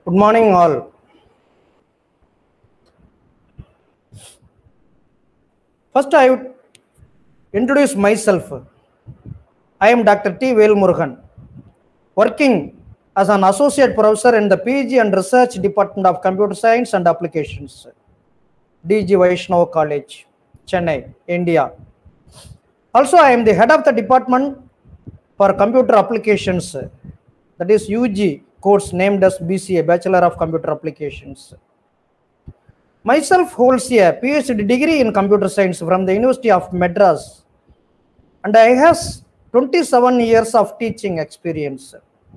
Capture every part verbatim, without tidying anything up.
Good morning, all. First, I would introduce myself. I am Doctor T. Velmurugan, working as an associate professor in the P G and Research Department of Computer Science and Applications, D G Vaishnava College, Chennai, India. Also, I am the head of the department for computer applications, that is U G course named as B C A, Bachelor of Computer Applications. Myself holds a PhD degree in computer science from the University of Madras, and I have twenty-seven years of teaching experience.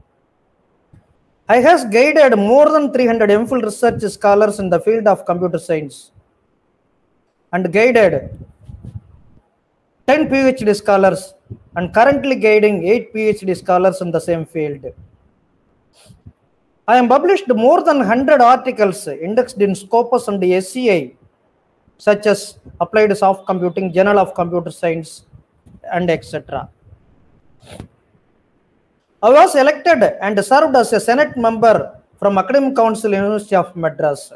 I have guided more than three hundred MPhil research scholars in the field of computer science and guided ten PhD scholars and currently guiding eight PhD scholars in the same field. I have published more than one hundred articles indexed in Scopus and S C I, such as Applied Soft Computing, Journal of Computer Science, and et cetera. I was elected and served as a Senate member from Academic Council, University of Madras.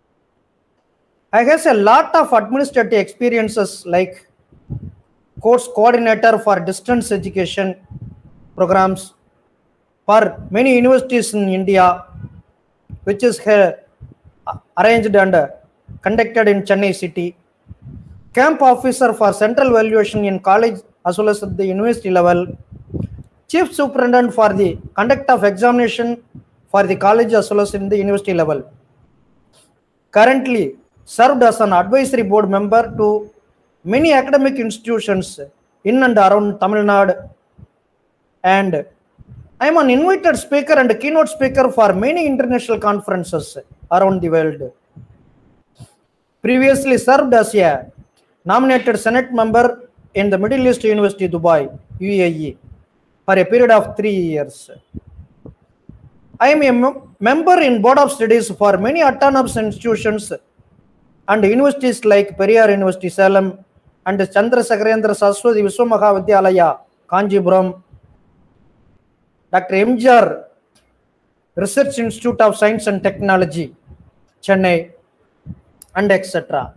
I have a lot of administrative experiences like course coordinator for distance education programs for many universities in India, which is arranged and conducted in Chennai city. Camp officer for central valuation in college as well as at the university level. Chief superintendent for the conduct of examination for the college as well as in the university level. Currently served as an advisory board member to many academic institutions in and around Tamil Nadu, and I am an invited speaker and keynote speaker for many international conferences around the world. Previously served as a nominated Senate member in the Middle East University, Dubai, U A E, for a period of three years. I am a member in Board of Studies for many autonomous institutions and universities like Periyar University, Salem, and Chandrasekharendra Saraswati Vishwamahavidyalaya, Kanjipuram, Doctor M G R Research Institute of Science and Technology, Chennai, and et cetera.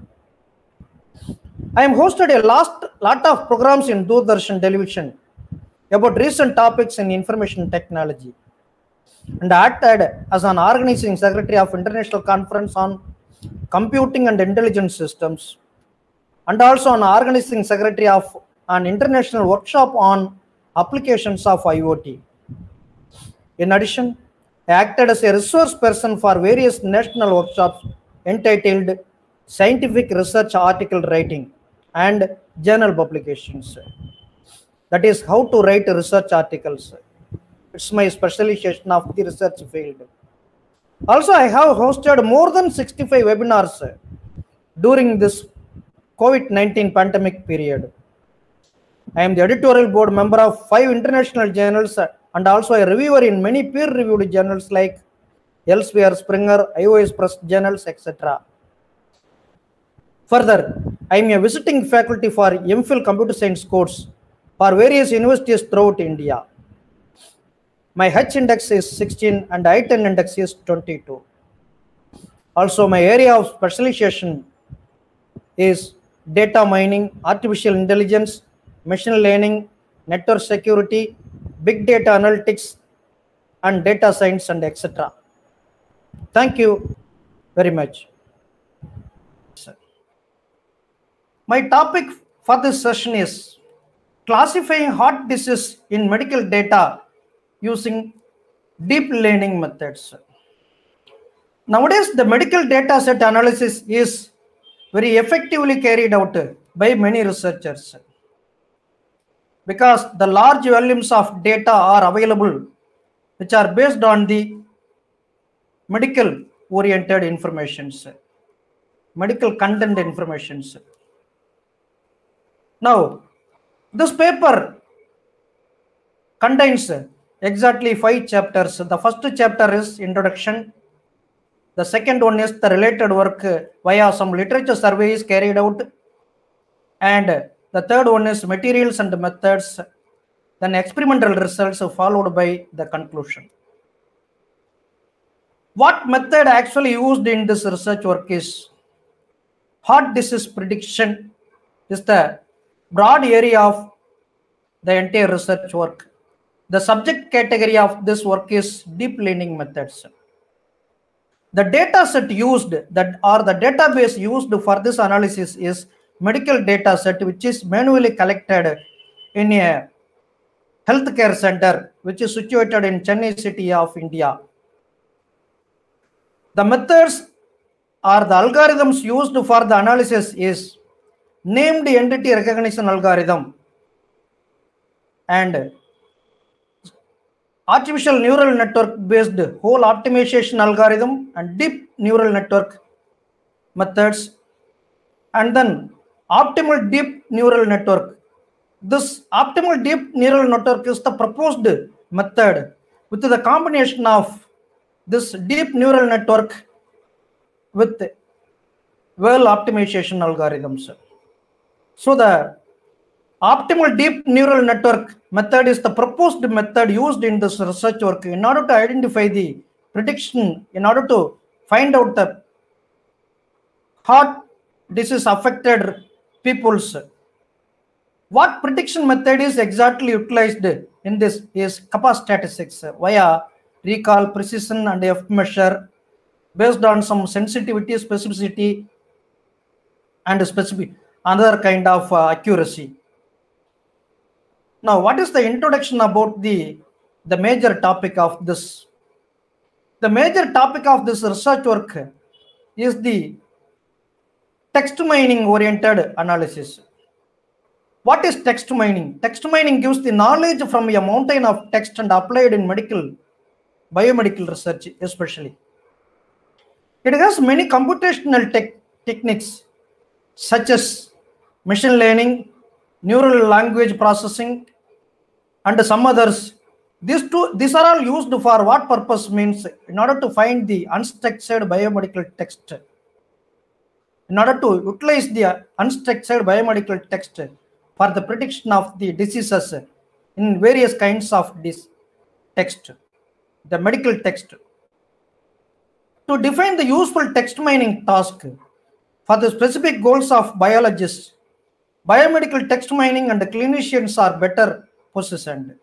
I am hosted a last, lot of programs in Doordarshan television about recent topics in information technology, and acted as an organizing secretary of International Conference on Computing and Intelligent Systems, and also an organizing secretary of an international workshop on applications of I O T. In addition, I acted as a resource person for various national workshops entitled Scientific Research Article Writing and Journal Publications. That is how to write research articles. It's my specialization of the research field. Also, I have hosted more than sixty-five webinars during this COVID nineteen pandemic period. I am the editorial board member of five international journals and also a reviewer in many peer-reviewed journals like Elsevier, Springer, iOS Press journals, et cetera. Further, I am a visiting faculty for MPhil Computer Science course for various universities throughout India. My H index is sixteen and I ten index is twenty-two. Also, my area of specialization is data mining, artificial intelligence, machine learning, network security, big data analytics, and data science, and et cetera. Thank you very much. My topic for this session is classifying heart disease in medical data using deep learning methods. Nowadays, the medical data set analysis is very effectively carried out by many researchers, because the large volumes of data are available which are based on the medical oriented informations, medical content informations. Now, this paper contains exactly five chapters. The first chapter is introduction. The second one is the related work via some literature surveys carried out. And the third one is materials and methods, then experimental results followed by the conclusion. What method actually used in this research work is heart disease prediction is the broad area of the entire research work. The subject category of this work is deep learning methods. The data set used that or the database used for this analysis is medical data set, which is manually collected in a healthcare center which is situated in Chennai city of India. The methods or the algorithms used for the analysis is named entity recognition algorithm and artificial neural network based whole optimization algorithm and deep neural network methods, and then optimal deep neural network. This optimal deep neural network is the proposed method with the combination of this deep neural network with well optimization algorithms. So the optimal deep neural network method is the proposed method used in this research work in order to identify the prediction, in order to find out the heart disease affected people's. What prediction method is exactly utilized in this is kappa statistics via recall, precision, and F measure based on some sensitivity, specificity, and specific another kind of uh, accuracy. Now, what is the introduction about the, the major topic of this? The major topic of this research work is the text mining oriented analysis. What is text mining? Text mining gives the knowledge from a mountain of text and applied in medical, biomedical research especially. It has many computational te techniques such as machine learning, neural language processing, and some others. These two, these are all used for what purpose means in order to find the unstructured biomedical text. In order to utilize the unstructured biomedical text for the prediction of the diseases in various kinds of this text, the medical text. To define the useful text mining task for the specific goals of biologists, biomedical text mining and the clinicians are better positioned.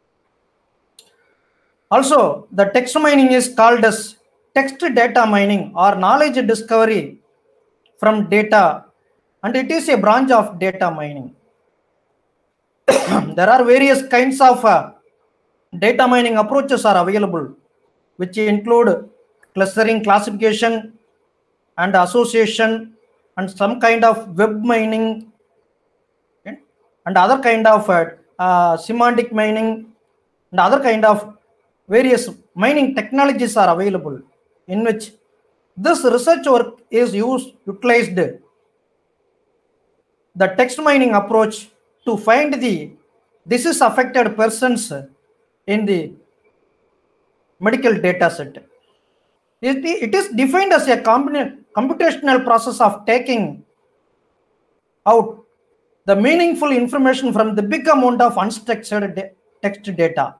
Also, the text mining is called as text data mining or knowledge discovery from data, and it is a branch of data mining. There are various kinds of uh, data mining approaches are available, which include clustering, classification, and association, and some kind of web mining, and other kind of uh, uh, semantic mining, and other kind of various mining technologies are available, in which this research work is used utilized the text mining approach to find the disease affected persons in the medical data set. It, it is defined as a computational process of taking out the meaningful information from the big amount of unstructured text data.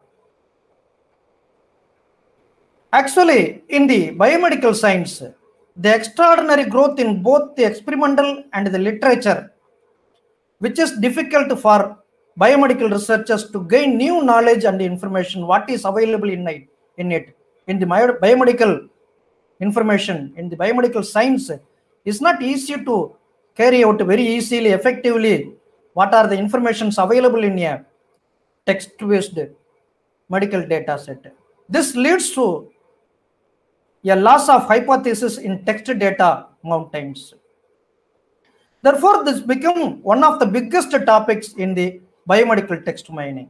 Actually, in the biomedical science, the extraordinary growth in both the experimental and the literature, which is difficult for biomedical researchers to gain new knowledge and information, what is available in it, in it, in the biomedical information, in the biomedical science, is not easy to carry out very easily, effectively. What are the informations available in a text-based medical data set? This leads to a loss of hypothesis in text data mountains. Therefore, this became one of the biggest topics in the biomedical text mining.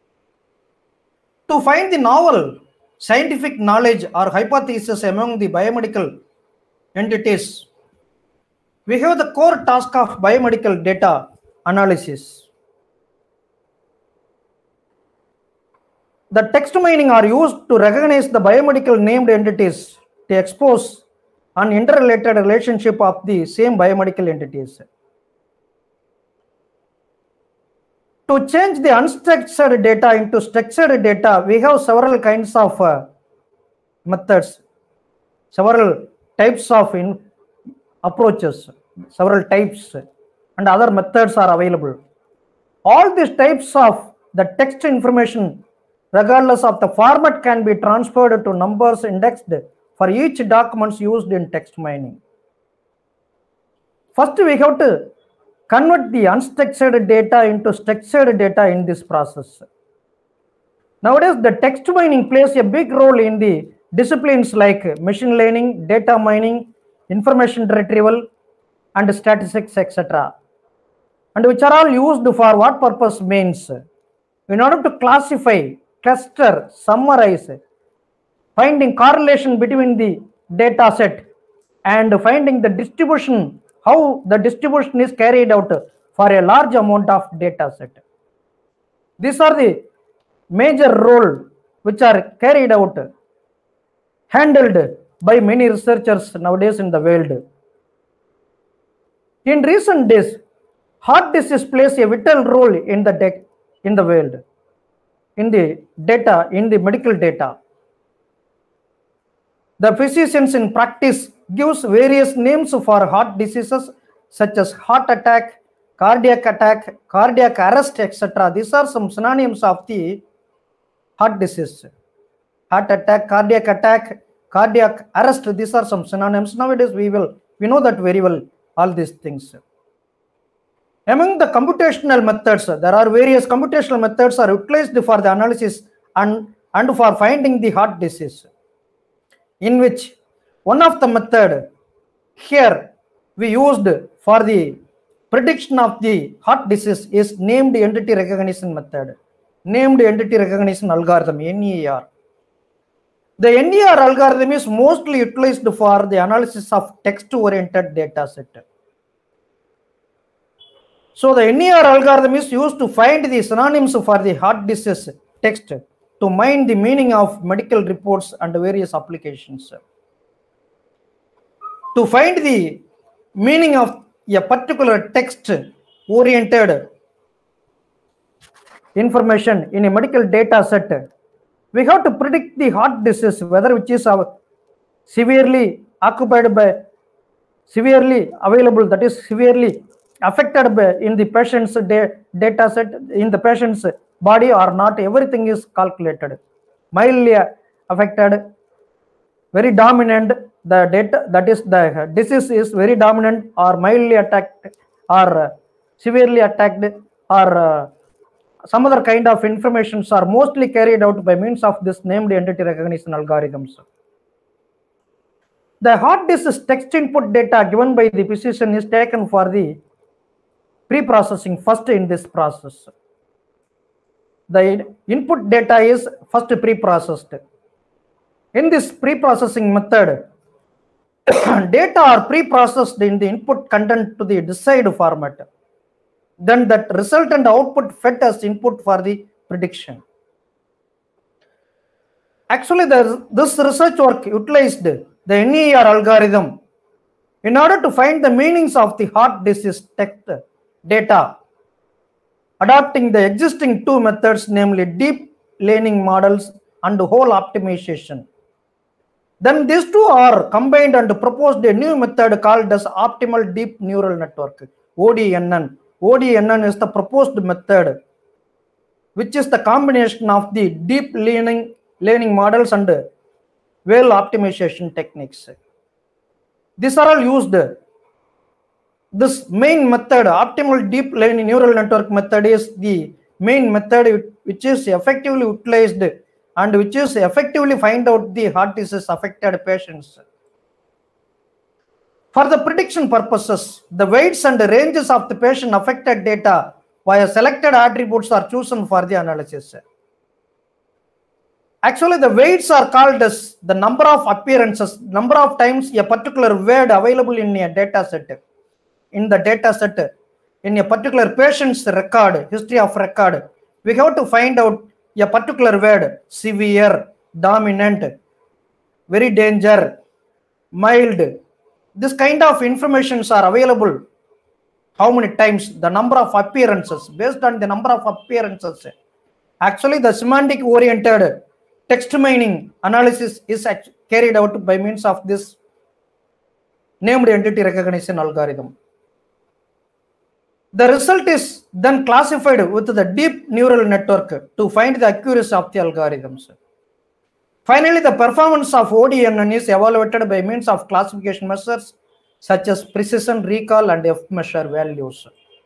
To find the novel scientific knowledge or hypothesis among the biomedical entities, we have the core task of biomedical data analysis. The text mining are used to recognize the biomedical named entities to expose an interrelated relationship of the same biomedical entities. To change the unstructured data into structured data, we have several kinds of uh, methods. several types of in approaches, several types and other methods are available. All these types of the text information, regardless of the format, can be transferred to numbers indexed for each document used in text mining. First, we have to convert the unstructured data into structured data in this process. Nowadays, the text mining plays a big role in the disciplines like machine learning, data mining, information retrieval, and statistics, et cetera. And which are all used for what purpose means? In order to classify, cluster, summarize, finding correlation between the data set and finding the distribution, how the distribution is carried out for a large amount of data set. These are the major role which are carried out, handled by many researchers nowadays in the world. In recent days, heart disease plays a vital role in the in the world, in the data, in the medical data. The physicians in practice gives various names for heart diseases such as heart attack, cardiac attack, cardiac arrest, et cetera. These are some synonyms of the heart disease. Heart attack, cardiac attack, cardiac arrest, these are some synonyms. Nowadays we will we know that very well, all these things. Among the computational methods, there are various computational methods are utilized for the analysis and, and for finding the heart disease, in which one of the method here we used for the prediction of the heart disease is named entity recognition method, named entity recognition algorithm, N E R. The N E R algorithm is mostly utilized for the analysis of text-oriented data set. So the N E R algorithm is used to find the synonyms for the heart disease text to mine the meaning of medical reports and various applications. To find the meaning of a particular text-oriented information in a medical data set, we have to predict the heart disease, whether which is severely occupied by, severely available, that is severely affected by in the patient's data set, in the patient's body or not. Everything is calculated. Mildly affected, very dominant, the data, that is the disease is very dominant or mildly attacked or severely attacked or uh, some other kind of informations are mostly carried out by means of this named entity recognition algorithms. The heart disease text input data given by the physician is taken for the pre-processing first in this process. The input data is first pre-processed. In this pre-processing method, data are pre-processed in the input content to the desired format. Then that resultant output fed as input for the prediction. Actually, this research work utilized the N E R algorithm in order to find the meanings of the heart disease text data, adopting the existing two methods, namely deep learning models and whole optimization. Then these two are combined and proposed a new method called as optimal deep neural network, O D N N. O D N N is the proposed method, which is the combination of the deep learning learning models and well optimization techniques. These are all used. This main method, optimal deep learning neural network method, is the main method which is effectively utilized and which is effectively find out the heart disease affected patients. For the prediction purposes, the weights and the ranges of the patient affected data via selected attributes are chosen for the analysis. Actually, the weights are called as the number of appearances, number of times a particular word available in a data set. In the data set, in a particular patient's record, history of record, we have to find out a particular word: severe, dominant, very danger, mild. This kind of informations are available. How many times? The number of appearances. Based on the number of appearances, actually the semantic oriented text mining analysis is carried out by means of this named entity recognition algorithm. The result is then classified with the deep neural network to find the accuracy of the algorithms. Finally, the performance of O D N N is evaluated by means of classification measures such as precision, recall, and F-measure values.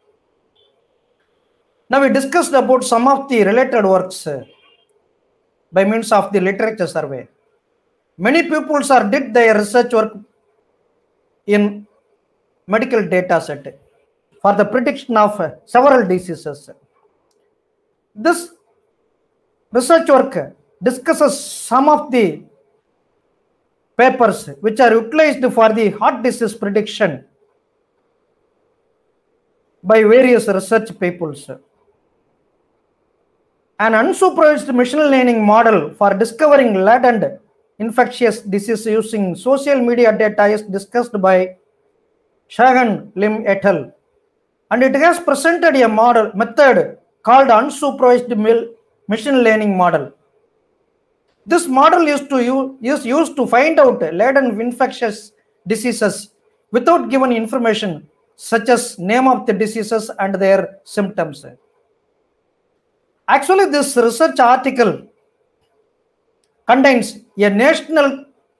Now we discussed about some of the related works by means of the literature survey. Many pupils are did their research work in medical data set for the prediction of several diseases. This research work discusses some of the papers which are utilized for the heart disease prediction by various research peoples. An unsupervised machine learning model for discovering latent infectious disease using social media data is discussed by Shagan Lim et al. And it has presented a model method called unsupervised machine learning model. This model is, to use, is used to find out latent infectious diseases without given information such as name of the diseases and their symptoms. Actually, this research article contains a national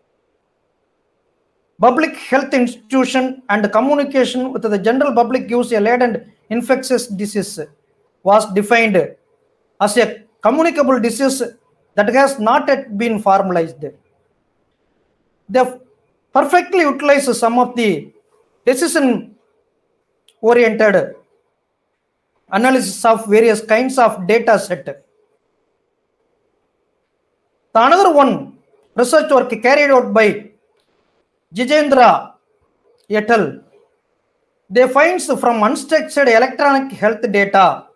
public health institution and communication with the general public use a latent infectious disease was defined as a communicable disease that has not yet been formalized. They perfectly utilize some of the decision-oriented analysis of various kinds of data set. The another one research work carried out by Jitendra et al. They finds from unstructured electronic health data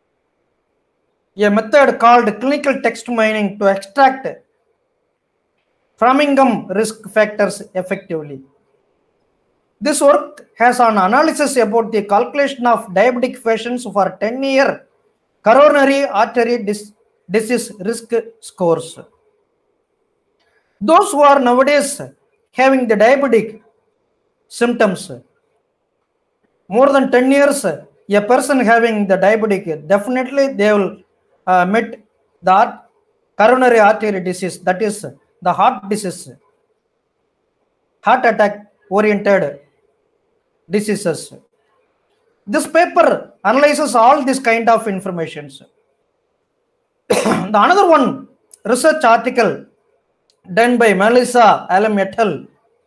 a method called clinical text mining to extract Framingham risk factors effectively. This work has an analysis about the calculation of diabetic patients for ten year coronary artery dis disease risk scores. Those who are nowadays having the diabetic symptoms, more than ten years, a person having the diabetic, definitely they will uh, meet the coronary artery disease, that is the heart disease, heart attack oriented diseases. This paper analyzes all this kind of information. The another one research article done by Melissa Allen et al.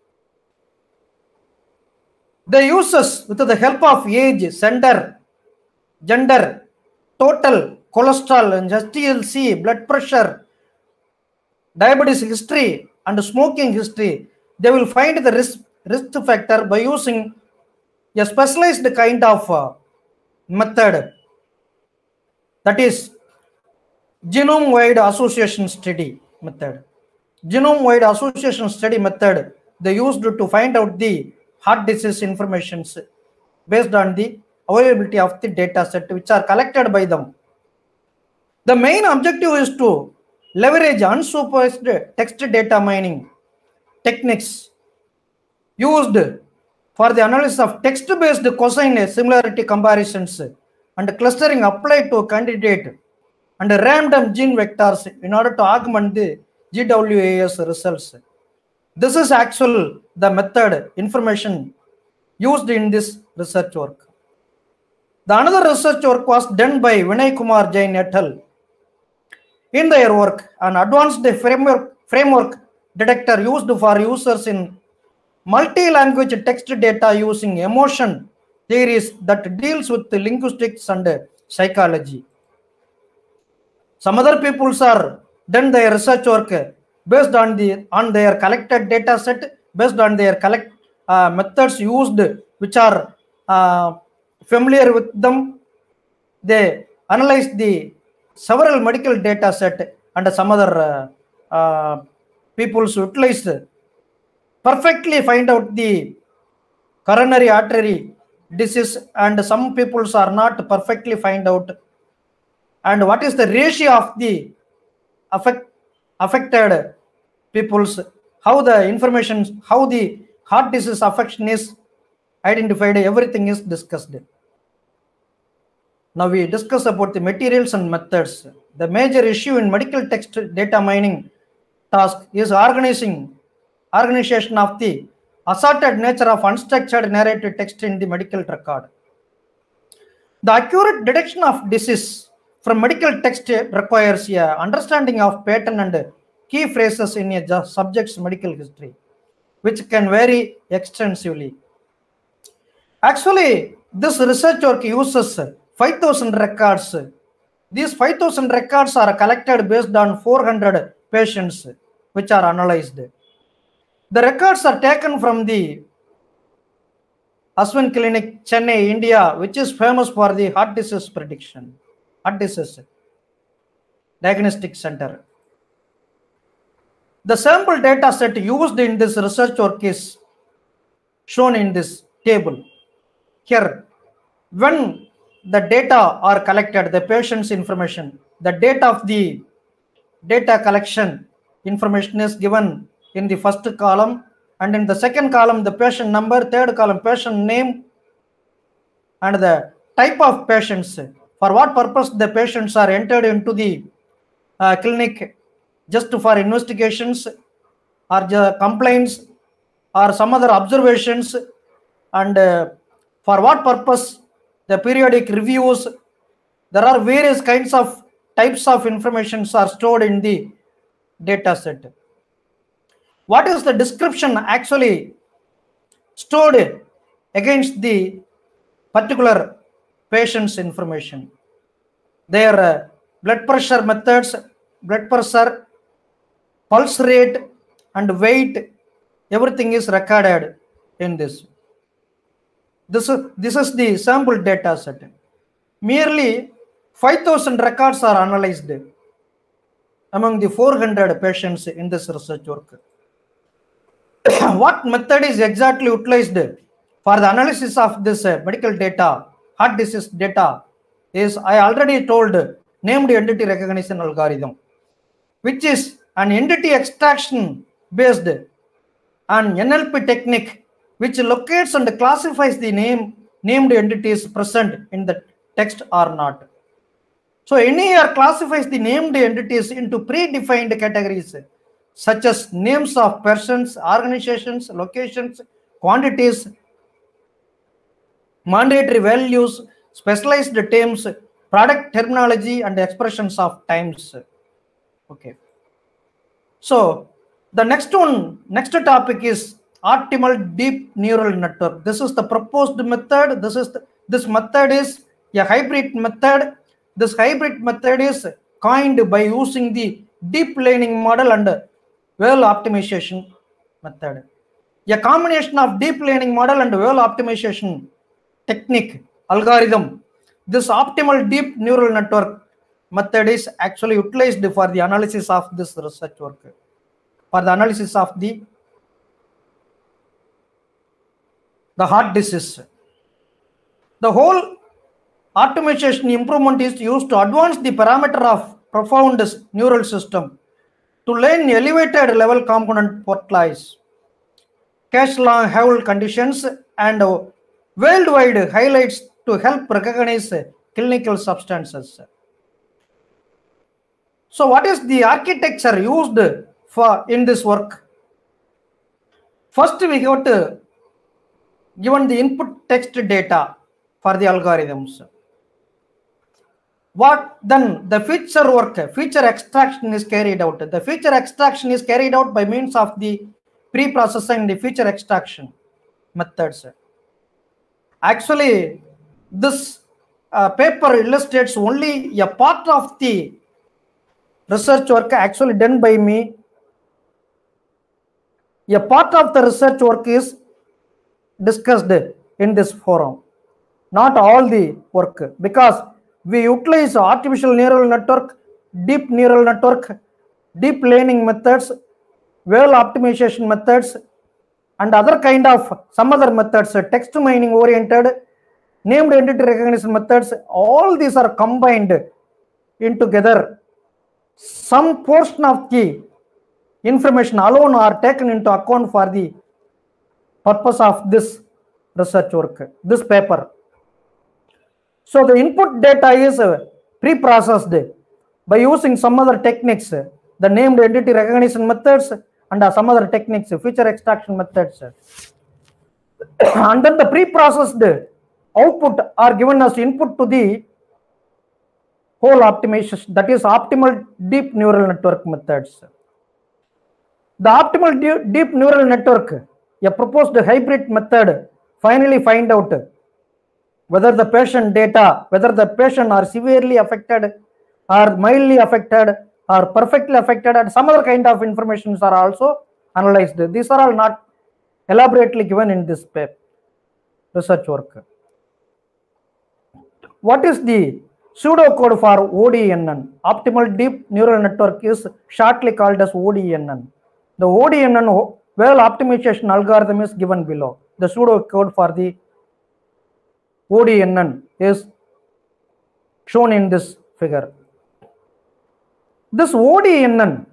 They uses with the help of age, gender, gender, total cholesterol and H D L C, blood pressure, diabetes history and smoking history. They will find the risk risk factor by using a specialized kind of uh, method, that is genome-wide association study method. Genome-wide association study method they used to find out the heart disease informations based on the availability of the data set which are collected by them. The main objective is to leverage unsupervised text data mining techniques used for the analysis of text-based cosine similarity comparisons and clustering applied to a candidate and random gene vectors in order to augment the G W A S results. This is actual the method information used in this research work. The another research work was done by Vinay Kumar Jain et al. In their work, an advanced framework, framework detector used for users in multi-language text data using emotion theories that deals with the linguistics and psychology. Some other peoples are done their research work based on the on their collected data set, based on their collect uh, methods used which are uh, familiar with them. They analyze the several medical data set and some other uh, uh, peoples utilized perfectly find out the coronary artery disease, and some peoples are not perfectly find out and what is the ratio of the affect affected people's, how the information, how the heart disease affection is identified, everything is discussed. Now we discuss about the materials and methods. The major issue in medical text data mining task is organizing, organization of the assorted nature of unstructured narrative text in the medical record. The accurate detection of disease from medical text requires a understanding of pattern and key phrases in a subject's medical history, which can vary extensively. Actually, this research work uses five thousand records. These five thousand records are collected based on four hundred patients, which are analyzed. The records are taken from the Ashwin Clinic, Chennai, India, which is famous for the heart disease prediction, heart disease diagnostic center. The sample data set used in this research work is shown in this table. Here, when the data are collected, the patient's information, the date of the data collection information is given in the first column, and in the second column, the patient number, third column, patient name, and the type of patients, for what purpose the patients are entered into the uh, clinic, just for investigations or the complaints or some other observations, and uh, for what purpose the periodic reviews. There are various kinds of types of information are stored in the data set. What is the description actually stored against the particular patient's information? Their uh, blood pressure methods, blood pressure, pulse rate, and weight, everything is recorded in this. This is, this is the sample data set. Merely five thousand records are analyzed among the four hundred patients in this research work. What method is exactly utilized for the analysis of this uh, medical data, heart disease data, is, I already told, named entity recognition algorithm, which is an entity extraction based on N L P technique, which locates and classifies the name named entities present in the text or not. So N E R classifies the named entities into predefined categories such as names of persons, organizations, locations, quantities, mandatory values, specialized terms, product terminology, and expressions of times. Okay. So the next one, next topic is optimal deep neural network. This is the proposed method. This is the, this method is a hybrid method. This hybrid method is coined by using the deep learning model and well optimization method. A combination of deep learning model and well optimization technique algorithm. This optimal deep neural network method is actually utilized for the analysis of this research work, for the analysis of the the heart disease. The whole optimization improvement is used to advance the parameter of profound neural system to learn elevated level component portfolios, cache long haul conditions, and worldwide highlights to help recognize clinical substances. So what is the architecture used for in this work? First, we got to given the input text data for the algorithms. What then the feature work, feature extraction is carried out. The feature extraction is carried out by means of the pre-processing, the feature extraction methods. Actually, this uh, paper illustrates only a part of the research work actually done by me. A part of the research work is discussed in this forum, not all the work, because we utilize artificial neural network, deep neural network, deep learning methods, well optimization methods, and other kind of some other methods, text mining oriented, named entity recognition methods. All these are combined in together. Some portion of the information alone are taken into account for the purpose of this research work, this paper. So the input data is pre-processed by using some other techniques, the named entity recognition methods and some other techniques, feature extraction methods. And then the pre-processed output are given as input to the whole optimization, that is optimal deep neural network methods. The optimal deep neural network, a proposed hybrid method, finally find out whether the patient data, whether the patient are severely affected or mildly affected or perfectly affected, and some other kind of informations are also analyzed. These are all not elaborately given in this paper, research work. What is the pseudocode for O D N N? Optimal deep neural network is shortly called as O D N N. The O D N N well optimization algorithm is given below. The pseudocode for the O D N N is shown in this figure. This O D N N,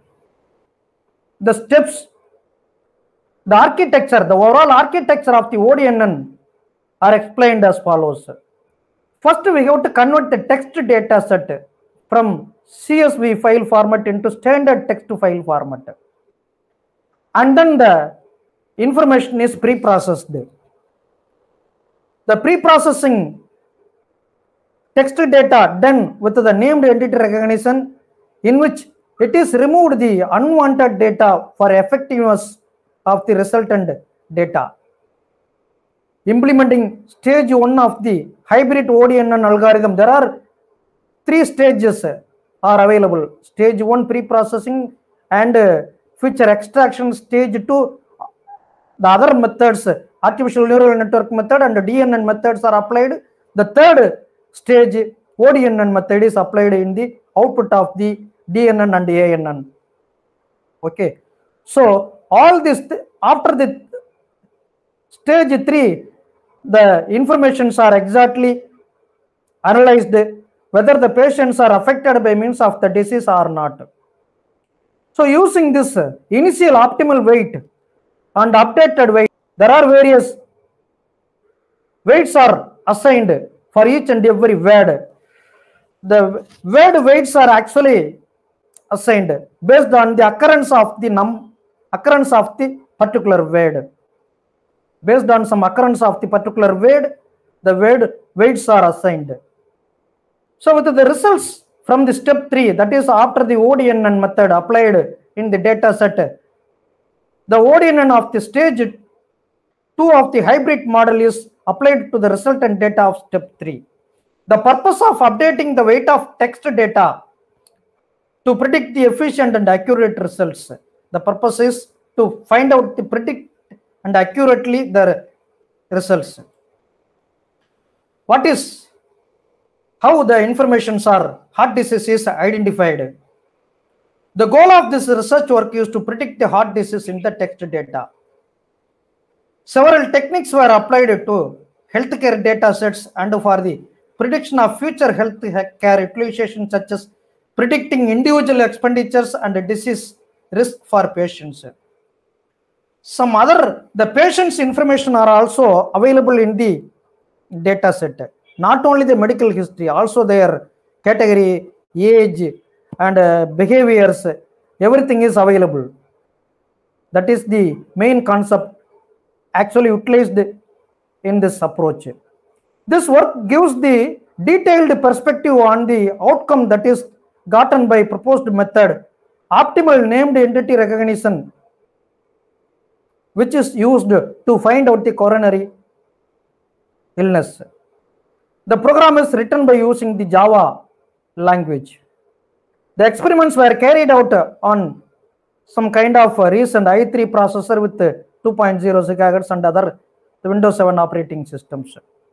the steps, the architecture, the overall architecture of the O D N N are explained as follows. First, we have to convert the text data set from C S V file format into standard text file format. And then the information is pre-processed. The pre-processing text data done with the named entity recognition, in which it is removed the unwanted data for effectiveness of the resultant data. Implementing stage one of the hybrid O D N N algorithm, there are three stages are available. Stage one pre-processing and feature extraction. Stage two, the other methods, artificial neural network method and D N N methods are applied. The third stage, O D N N method, is applied in the output of the D N N and A N N. Okay, so all this after the stage three, the informations are exactly analyzed whether the patients are affected by means of the disease or not. So using this initial optimal weight and updated weight, there are various weights are assigned for each and every word. The word weights are actually assigned based on the occurrence of the num occurrence of the particular word. Based on some occurrence of the particular word, the word weights are assigned. So with the results from the step three, that is after the O D N N method applied in the data set, the O D N N of the stage two of the hybrid model is applied to the resultant data of step three. The purpose of updating the weight of text data to predict the efficient and accurate results. The purpose is to find out the predict and accurately the results. What is how the informations are heart disease is identified? The goal of this research work is to predict the heart disease in the text data. Several techniques were applied to healthcare data sets and for the prediction of future health care utilization, such as predicting individual expenditures and disease risk for patients. Some other, the patient's information are also available in the data set. Not only the medical history, also their category, age, and uh, behaviors, everything is available. That is the main concept actually utilized in this approach. This work gives the detailed perspective on the outcome that is gotten by proposed method, optimal named entity recognition, which is used to find out the coronary illness. The program is written by using the Java language. The experiments were carried out on some kind of recent i three processor with two point zero gigahertz and other Windows seven operating systems.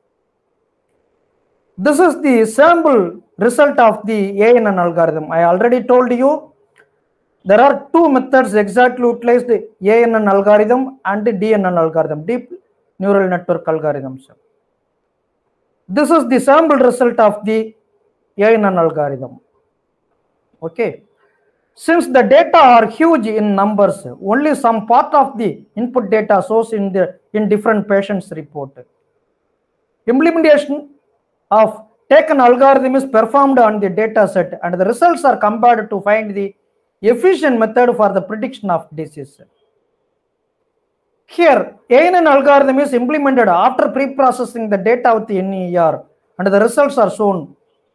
This is the sample result of the A N N algorithm. I already told you there are two methods exactly utilized, A N N algorithm and D N N algorithm, deep neural network algorithms. This is the sample result of the A N N algorithm. Okay. Since the data are huge in numbers, only some part of the input data shows in the in different patients' report. Implementation of taken algorithm is performed on the data set, and the results are compared to find the efficient method for the prediction of disease. Here, A N N algorithm is implemented after pre-processing the data with the N E R, and the results are shown.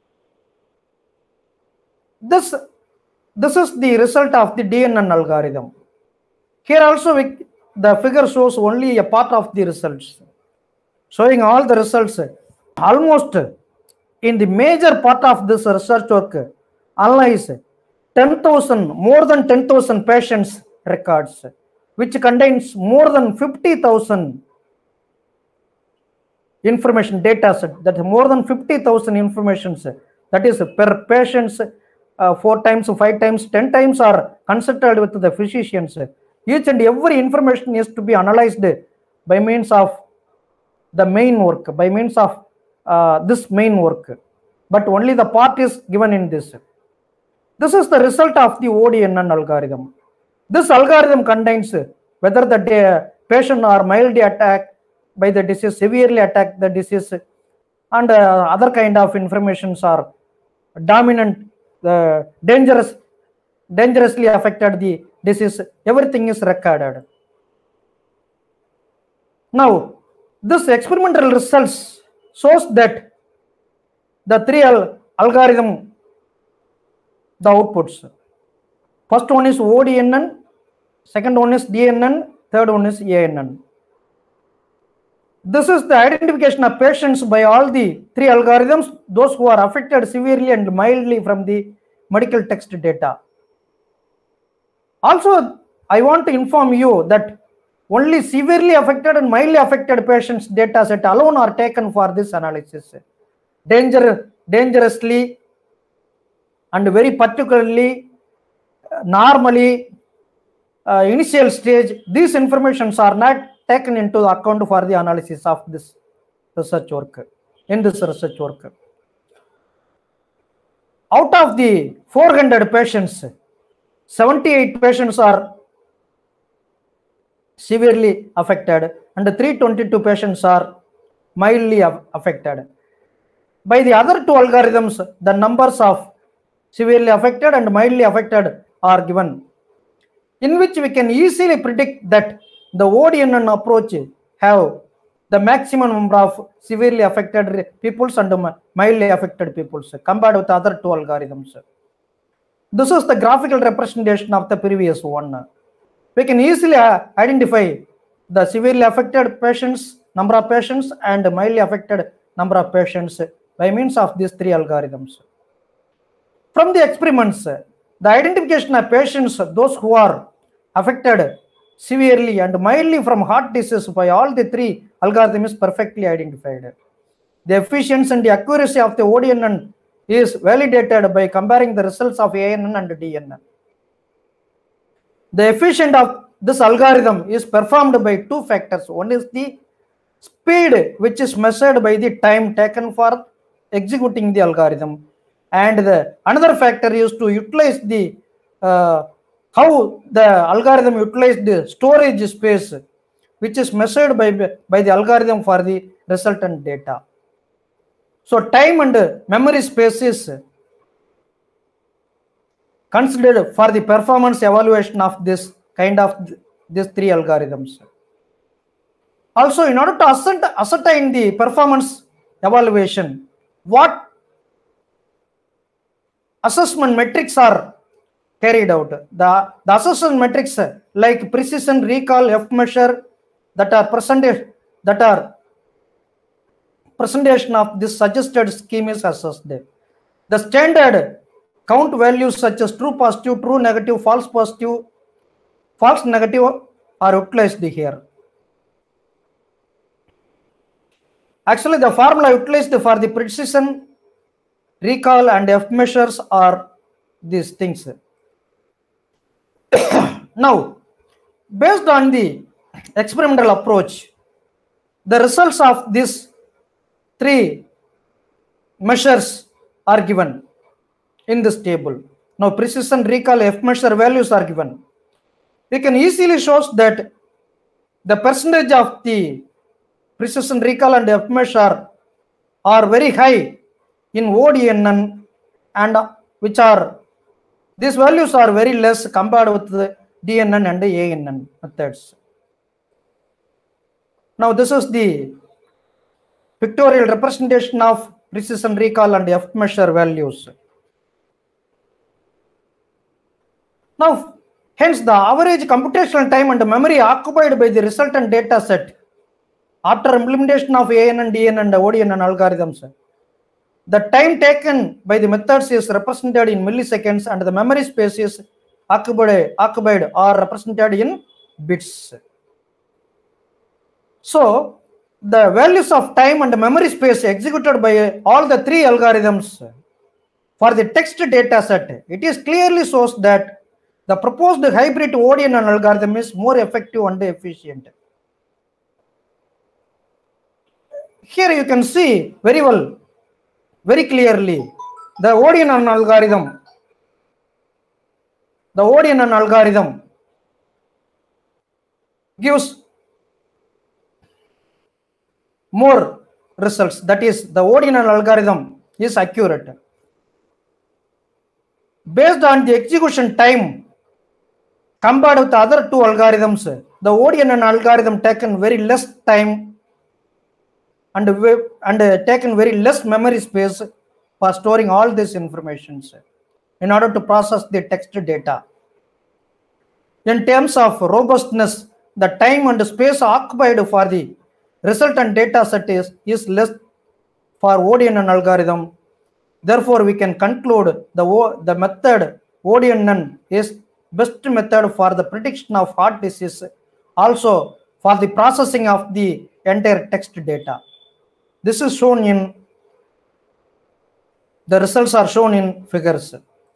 This, this is the result of the D N N algorithm. Here also, we, the figure shows only a part of the results, showing all the results. Almost in the major part of this research work, analyze ten thousand, more than ten thousand patients' records, which contains more than fifty thousand information data set, that more than fifty thousand informations, that is per patients, uh, four times, five times, ten times are consulted with the physicians. Each and every information is to be analyzed by means of the main work, by means of uh, this main work, but only the part is given in this. This is the result of the O D N N algorithm. This algorithm contains whether the patient are mildly attacked by the disease, severely attacked the disease, and uh, other kind of informations are dominant, the dangerous, dangerously affected the disease. Everything is recorded. Now, this experimental results shows that the three al algorithm, the outputs. First one is O D N N, second one is D N N, third one is A N N. This is the identification of patients by all the three algorithms, those who are affected severely and mildly from the medical text data. Also, I want to inform you that only severely affected and mildly affected patients' data set alone are taken for this analysis. Danger, dangerously and very particularly, uh, normally, uh, initial stage, these informations are not taken into account for the analysis of this research work, in this research work. Out of the four hundred patients, seventy-eight patients are severely affected and three hundred twenty-two patients are mildly affected. By the other two algorithms, the numbers of severely affected and mildly affected are given, in which we can easily predict that the O D N N approach have the maximum number of severely affected peoples and mildly affected peoples compared with other two algorithms. This is the graphical representation of the previous one. We can easily identify the severely affected patients, number of patients, and mildly affected number of patients by means of these three algorithms. From the experiments, the identification of patients, those who are affected severely and mildly from heart disease by all the three algorithms is perfectly identified. The efficiency and the accuracy of the O D N N is validated by comparing the results of A N N and D N N. The efficiency of this algorithm is performed by two factors. One is the speed, which is measured by the time taken for executing the algorithm, and the another factor is to utilize the uh, how the algorithm utilized the storage space, which is measured by, by the algorithm for the resultant data. So time and memory space is considered for the performance evaluation of this kind of these three algorithms. Also, in order to ascertain the performance evaluation, what assessment metrics are carried out? The, the assessment metrics like precision, recall, F measure, that are presented, that are presentation of this suggested scheme is assessed. The standard count values such as true positive, true negative, false positive, false negative are utilized here. Actually, the formula utilized for the precision, recall, and F measures are these things. Now, based on the experimental approach, the results of these three measures are given in this table. Now precision recall F measure values are given. We can easily show that the percentage of the precision recall and F measure are very high in O D N N, and which are these values are very less compared with the D N N and the A N N methods. Now this is the pictorial representation of precision recall and F measure values. Now, hence the average computational time and memory occupied by the resultant data set after implementation of A N N, D N N and O D N N algorithms, the time taken by the methods is represented in milliseconds and the memory space is occupied, occupied or represented in bits. So, the values of time and memory space executed by all the three algorithms for the text data set, it is clearly shows that the proposed hybrid O D N N algorithm is more effective and efficient. Here you can see very well, very clearly, the O D N N algorithm, the O D N N algorithm gives more results. That is, the O D N N algorithm is accurate. Based on the execution time compared with the other two algorithms, the O D N N algorithm taken very less time and, and taken very less memory space for storing all this information in order to process the text data. In terms of robustness, the time and space occupied for the resultant data set is, is less for O D N N algorithm. Therefore, we can conclude the, o, the method O D N N is best method for the prediction of heart disease, also for the processing of the entire text data. This is shown in, the results are shown in figures.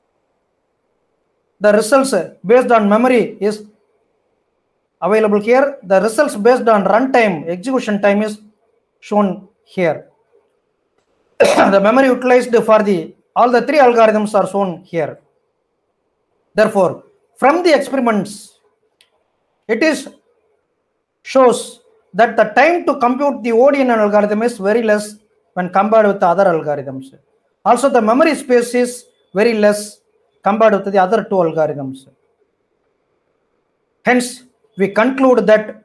The results based on memory is available here. The results based on runtime, execution time is shown here. The memory utilized for the all the three algorithms are shown here. Therefore, from the experiments, it is shows that the time to compute the O D N N algorithm is very less when compared with the other algorithms. Also, the memory space is very less compared with the other two algorithms. Hence, we conclude that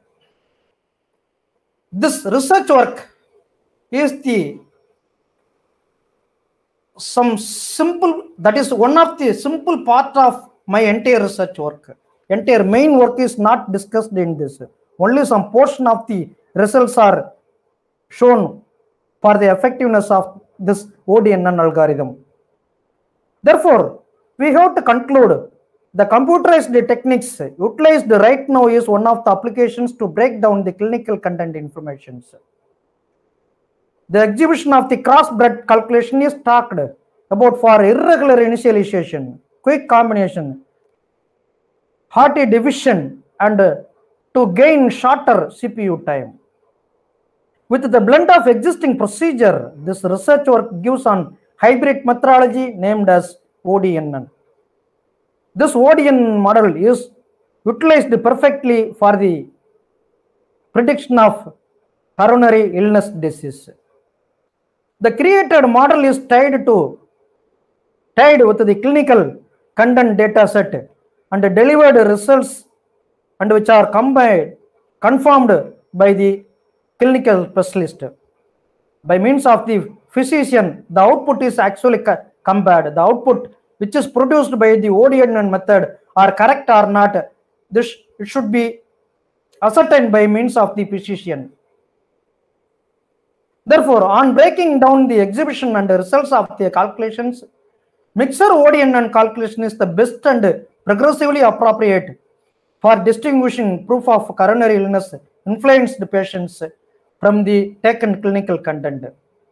this research work is the some simple, that is one of the simple part of my entire research work. Entire main work is not discussed in this. Only some portion of the results are shown for the effectiveness of this O D N N algorithm. Therefore, we have to conclude the computerized techniques utilized right now is one of the applications to break down the clinical content information. The exhibition of the crossbred calculation is talked about for irregular initialization, quick combination, hearty division, and to gain shorter C P U time. With the blend of existing procedure, this research work gives on hybrid methodology named as O D N N. This O D N N model is utilized perfectly for the prediction of coronary illness disease. The created model is tied to tied with the clinical content data set and delivered results and which are combined confirmed by the clinical specialist. By means of the physician, the output is actually compared. The output which is produced by the O D N N method are correct or not, this it should be ascertained by means of the physician. Therefore, on breaking down the exhibition and the results of the calculations, mixer O D N N calculation is the best and progressively appropriate for distinguishing proof of coronary illness influenced patients from the taken clinical content.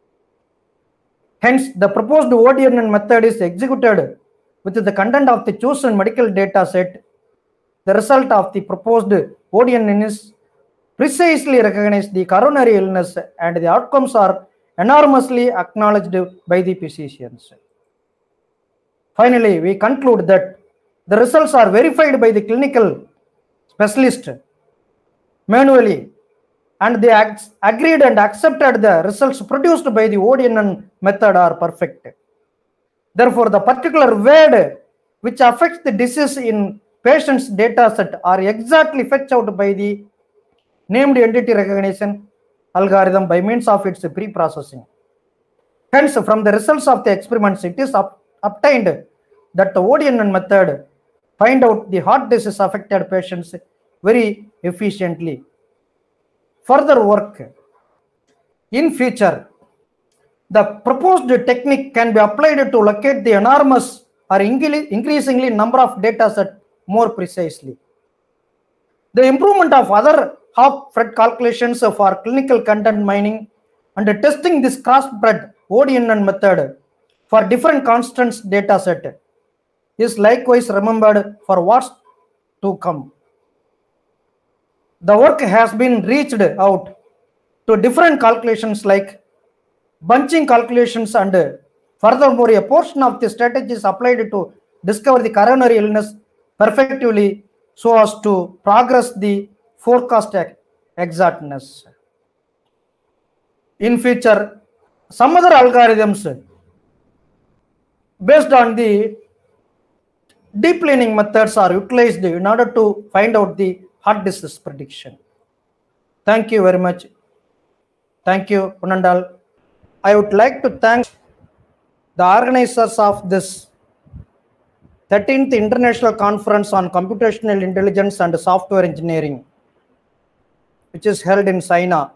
Hence, the proposed O D N N method is executed with the content of the chosen medical data set. The result of the proposed O D N N is precisely recognize the coronary illness and the outcomes are enormously acknowledged by the physicians. Finally, we conclude that the results are verified by the clinical specialist manually, and they ag agreed and accepted the results produced by the O D N N method are perfect. Therefore, the particular word which affects the disease in patient's data set are exactly fetched out by the named entity recognition algorithm by means of its pre-processing. Hence, from the results of the experiments, it is up, obtained that the O D N N method find out the heart disease affected patients very efficiently. Further work in future, the proposed technique can be applied to locate the enormous or increasingly number of data set more precisely. The improvement of other half-Fred calculations for clinical content mining and testing this crossbred O D N N method for different constants data set is likewise remembered for what's to come. The work has been reached out to different calculations like bunching calculations, and furthermore a portion of the strategy is applied to discover the coronary illness perfectly so as to progress the forecast exactness. In future, some other algorithms based on the deep learning methods are utilized in order to find out the heart disease prediction. Thank you very much. Thank you, Punandal. I would like to thank the organizers of this thirteenth International Conference on Computational Intelligence and Software Engineering, which is held in China.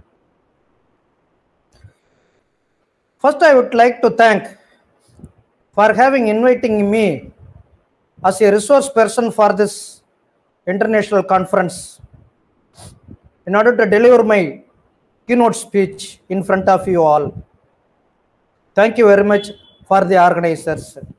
First, I would like to thank for having inviting me as a resource person for this international conference in order to deliver my keynote speech in front of you all. Thank you very much for the organizers.